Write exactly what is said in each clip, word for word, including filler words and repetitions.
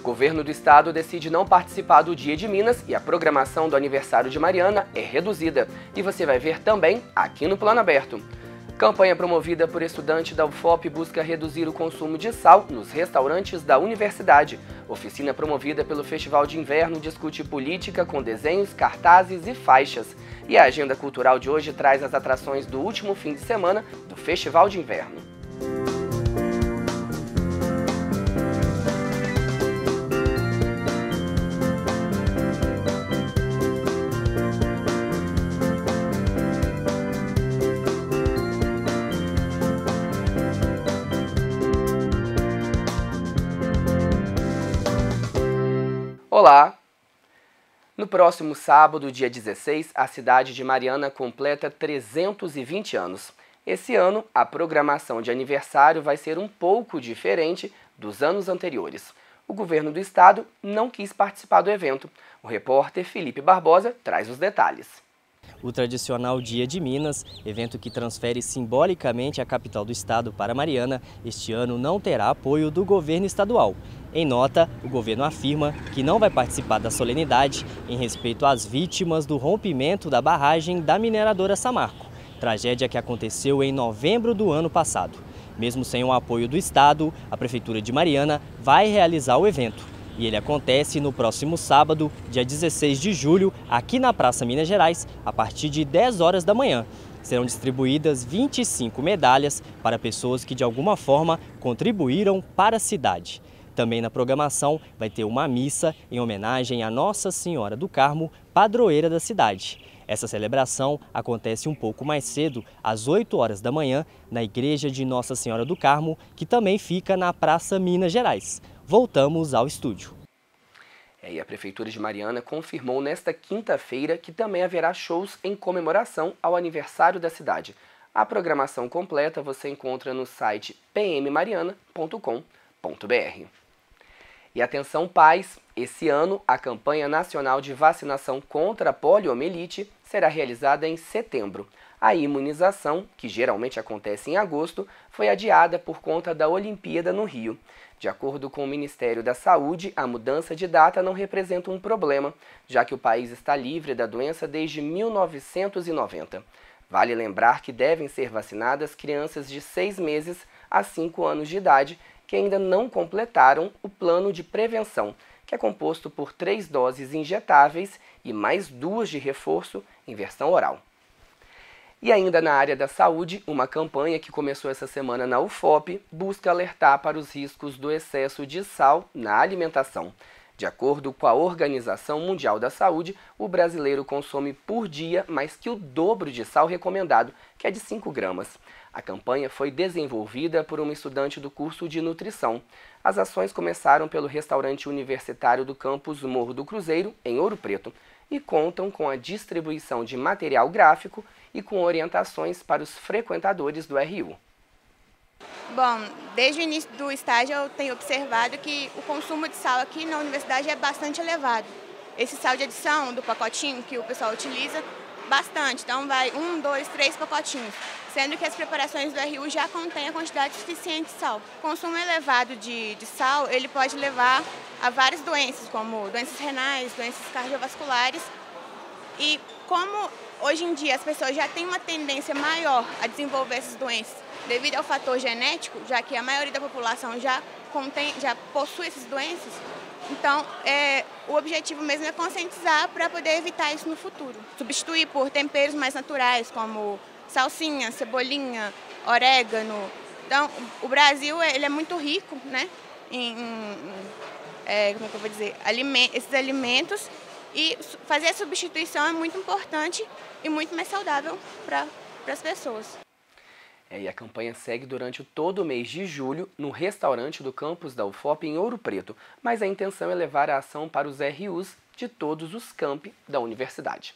Governo do Estado decide não participar do Dia de Minas e a programação do aniversário de Mariana é reduzida. E você vai ver também aqui no Plano Aberto. Campanha promovida por estudante da U F O P busca reduzir o consumo de sal nos restaurantes da universidade. Oficina promovida pelo Festival de Inverno discute política com desenhos, cartazes e faixas. E a agenda cultural de hoje traz as atrações do último fim de semana do Festival de Inverno. Olá! No próximo sábado, dia dezesseis, a cidade de Mariana completa trezentos e vinte anos. Esse ano, a programação de aniversário vai ser um pouco diferente dos anos anteriores. O governo do estado não quis participar do evento. O repórter Felipe Barbosa traz os detalhes. O tradicional Dia de Minas, evento que transfere simbolicamente a capital do estado para Mariana, este ano não terá apoio do governo estadual. Em nota, o governo afirma que não vai participar da solenidade em respeito às vítimas do rompimento da barragem da mineradora Samarco, tragédia que aconteceu em novembro do ano passado. Mesmo sem o apoio do estado, a Prefeitura de Mariana vai realizar o evento. E ele acontece no próximo sábado, dia dezesseis de julho, aqui na Praça Minas Gerais, a partir de dez horas da manhã. Serão distribuídas vinte e cinco medalhas para pessoas que de alguma forma contribuíram para a cidade. Também na programação vai ter uma missa em homenagem a Nossa Senhora do Carmo, padroeira da cidade. Essa celebração acontece um pouco mais cedo, às oito horas da manhã, na Igreja de Nossa Senhora do Carmo, que também fica na Praça Minas Gerais. Voltamos ao estúdio. É, e a Prefeitura de Mariana confirmou nesta quinta-feira que também haverá shows em comemoração ao aniversário da cidade. A programação completa você encontra no site p m mariana ponto com ponto b r. E atenção pais, esse ano a campanha nacional de vacinação contra a poliomielite será realizada em setembro. A imunização, que geralmente acontece em agosto, foi adiada por conta da Olimpíada no Rio. De acordo com o Ministério da Saúde, a mudança de data não representa um problema, já que o país está livre da doença desde mil novecentos e noventa. Vale lembrar que devem ser vacinadas crianças de seis meses a cinco anos de idade que ainda não completaram o plano de prevenção, que é composto por três doses injetáveis e mais duas de reforço em versão oral. E ainda na área da saúde, uma campanha que começou essa semana na U F O P busca alertar para os riscos do excesso de sal na alimentação. De acordo com a Organização Mundial da Saúde, o brasileiro consome por dia mais que o dobro de sal recomendado, que é de cinco gramas. A campanha foi desenvolvida por uma estudante do curso de nutrição. As ações começaram pelo restaurante universitário do campus Morro do Cruzeiro, em Ouro Preto, e contam com a distribuição de material gráfico e com orientações para os frequentadores do R U. Bom, desde o início do estágio eu tenho observado que o consumo de sal aqui na universidade é bastante elevado. Esse sal de adição do pacotinho que o pessoal utiliza bastante, então vai um, dois, três pacotinhos, sendo que as preparações do R U já contêm a quantidade suficiente de sal. O consumo elevado de, de sal ele pode levar a várias doenças, como doenças renais, doenças cardiovasculares, e como hoje em dia as pessoas já têm uma tendência maior a desenvolver essas doenças devido ao fator genético, já que a maioria da população já, contém, já possui essas doenças, então é, o objetivo mesmo é conscientizar para poder evitar isso no futuro. Substituir por temperos mais naturais, como salsinha, cebolinha, orégano. Então, o Brasil ele é muito rico, né, em, em é, como é que eu vou dizer, aliment, esses alimentos, e fazer a substituição é muito importante e muito mais saudável para as pessoas. É, e a campanha segue durante todo o mês de julho no restaurante do campus da U F O P em Ouro Preto, mas a intenção é levar a ação para os R Us de todos os campi da universidade.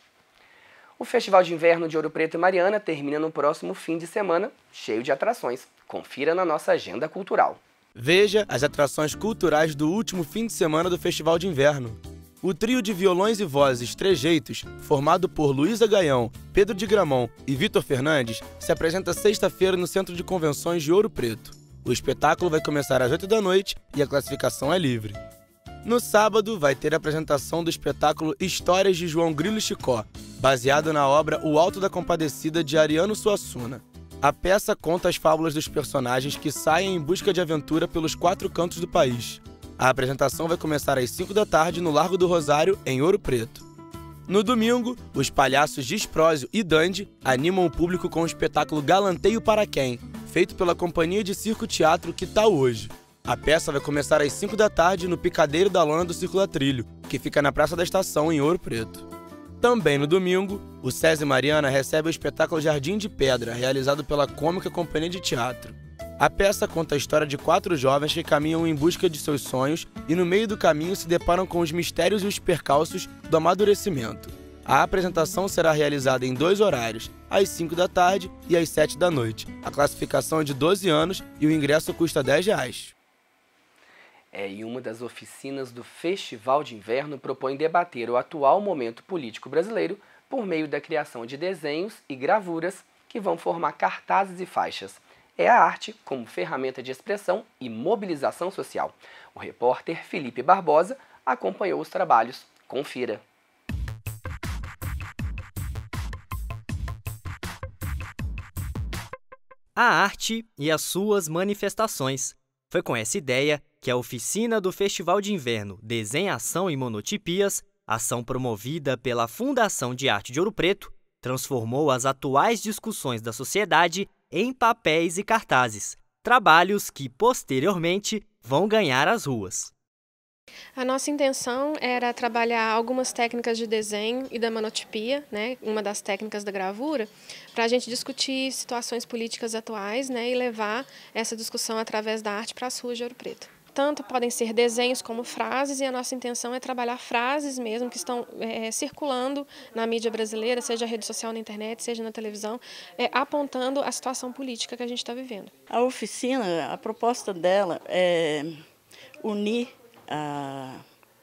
O Festival de Inverno de Ouro Preto e Mariana termina no próximo fim de semana, cheio de atrações. Confira na nossa agenda cultural. Veja as atrações culturais do último fim de semana do Festival de Inverno. O trio de violões e vozes Trejeitos, formado por Luísa Gaião, Pedro de Gramont e Vitor Fernandes, se apresenta sexta-feira no Centro de Convenções de Ouro Preto. O espetáculo vai começar às oito da noite e a classificação é livre. No sábado, vai ter a apresentação do espetáculo Histórias de João Grilo e Chicó, baseado na obra O Alto da Compadecida, de Ariano Suassuna. A peça conta as fábulas dos personagens que saem em busca de aventura pelos quatro cantos do país. A apresentação vai começar às cinco da tarde no Largo do Rosário, em Ouro Preto. No domingo, os palhaços Disprósio e Dandy animam o público com o espetáculo Galanteio para Quem, feito pela Companhia de Circo Teatro Que Tal Hoje. A peça vai começar às cinco da tarde no Picadeiro da Lona do Circula Trilho, que fica na Praça da Estação, em Ouro Preto. Também no domingo, o SESI Mariana recebe o espetáculo Jardim de Pedra, realizado pela Cômica Companhia de Teatro. A peça conta a história de quatro jovens que caminham em busca de seus sonhos e no meio do caminho se deparam com os mistérios e os percalços do amadurecimento. A apresentação será realizada em dois horários, às cinco da tarde e às sete da noite. A classificação é de doze anos e o ingresso custa dez reais. É, e uma das oficinas do Festival de Inverno propõe debater o atual momento político brasileiro por meio da criação de desenhos e gravuras que vão formar cartazes e faixas. É a arte como ferramenta de expressão e mobilização social. O repórter Felipe Barbosa acompanhou os trabalhos. Confira. A arte e as suas manifestações. Foi com essa ideia que a oficina do Festival de Inverno Desenhação e Monotipias, ação promovida pela Fundação de Arte de Ouro Preto, transformou as atuais discussões da sociedade em papéis e cartazes, trabalhos que, posteriormente, vão ganhar as ruas. A nossa intenção era trabalhar algumas técnicas de desenho e da monotipia, né, uma das técnicas da gravura, para a gente discutir situações políticas atuais, né, e levar essa discussão através da arte para as ruas de Ouro Preto. Tanto podem ser desenhos como frases, e a nossa intenção é trabalhar frases mesmo que estão é, circulando na mídia brasileira, seja na rede social, na internet, seja na televisão, é, apontando a situação política que a gente está vivendo. A oficina, a proposta dela é unir a,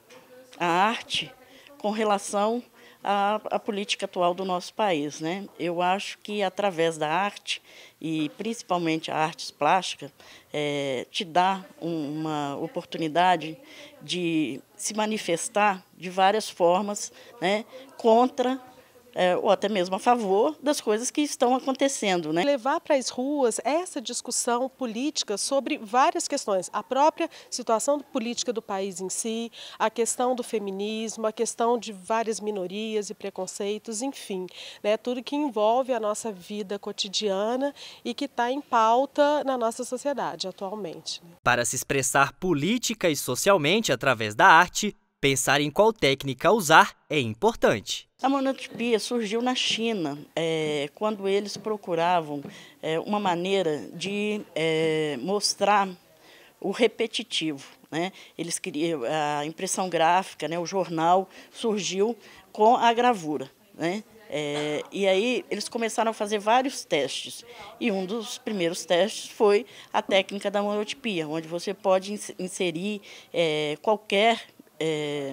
a arte com relação à, à política atual do nosso país, né? Eu acho que através da arte, e principalmente a artes plásticas, é, te dá uma oportunidade de se manifestar de várias formas, né, contra É, ou até mesmo a favor das coisas que estão acontecendo, né? Levar para as ruas essa discussão política sobre várias questões, a própria situação política do país em si, a questão do feminismo, a questão de várias minorias e preconceitos, enfim, né, tudo que envolve a nossa vida cotidiana e que está em pauta na nossa sociedade atualmente. Para se expressar política e socialmente através da arte, pensar em qual técnica usar é importante. A monotipia surgiu na China, é, quando eles procuravam é, uma maneira de é, mostrar o repetitivo, né? Eles queriam, a impressão gráfica, né, o jornal surgiu com a gravura, né? É, e aí eles começaram a fazer vários testes, e um dos primeiros testes foi a técnica da monotipia, onde você pode inserir é, qualquer, é,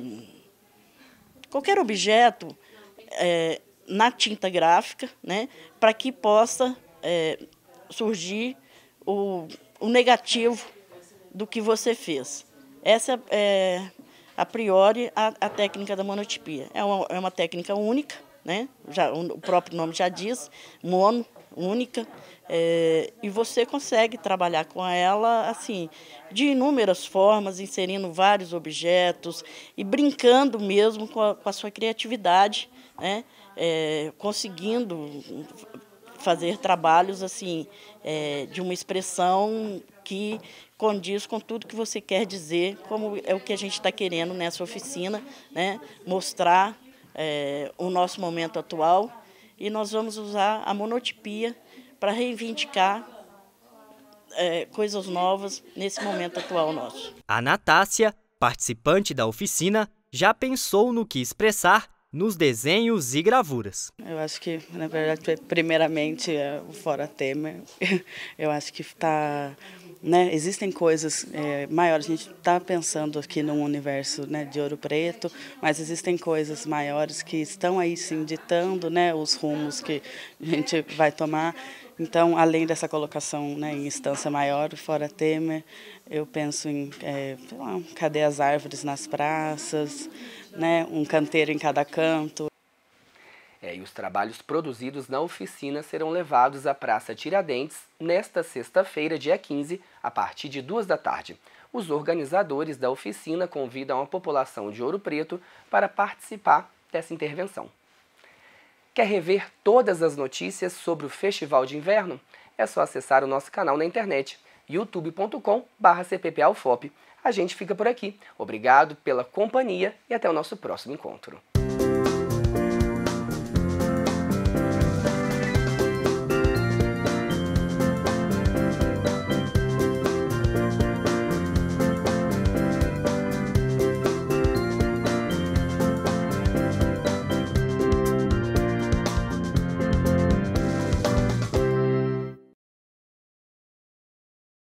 qualquer objeto É, na tinta gráfica, né, para que possa é, surgir o, o negativo do que você fez. Essa é, a priori, a, a técnica da monotipia. É uma, é uma técnica única, né, já, o próprio nome já diz, mono, única, é, e você consegue trabalhar com ela assim, de inúmeras formas, inserindo vários objetos e brincando mesmo com a, com a sua criatividade, né? É, conseguindo fazer trabalhos assim, é, de uma expressão que condiz com tudo que você quer dizer, como é o que a gente está querendo nessa oficina, né? Mostrar é, o nosso momento atual, e nós vamos usar a monotipia para reivindicar é, coisas novas nesse momento atual nosso. A Natácia, participante da oficina, já pensou no que expressar nos desenhos e gravuras. Eu acho que, na verdade, primeiramente, é o Fora Temer. Eu acho que está, né, existem coisas é, maiores. A gente está pensando aqui num universo, né, de Ouro Preto, mas existem coisas maiores que estão aí sim ditando, né, os rumos que a gente vai tomar. Então, além dessa colocação, né, em instância maior, Fora Temer, eu penso em, é, sei lá, cadê as árvores nas praças, né, um canteiro em cada canto. É, e os trabalhos produzidos na oficina serão levados à Praça Tiradentes nesta sexta-feira, dia quinze, a partir de duas da tarde. Os organizadores da oficina convidam a população de Ouro Preto para participar dessa intervenção. Quer rever todas as notícias sobre o Festival de Inverno? É só acessar o nosso canal na internet, youtube ponto com barra C P P A U F O P. A gente fica por aqui. Obrigado pela companhia e até o nosso próximo encontro.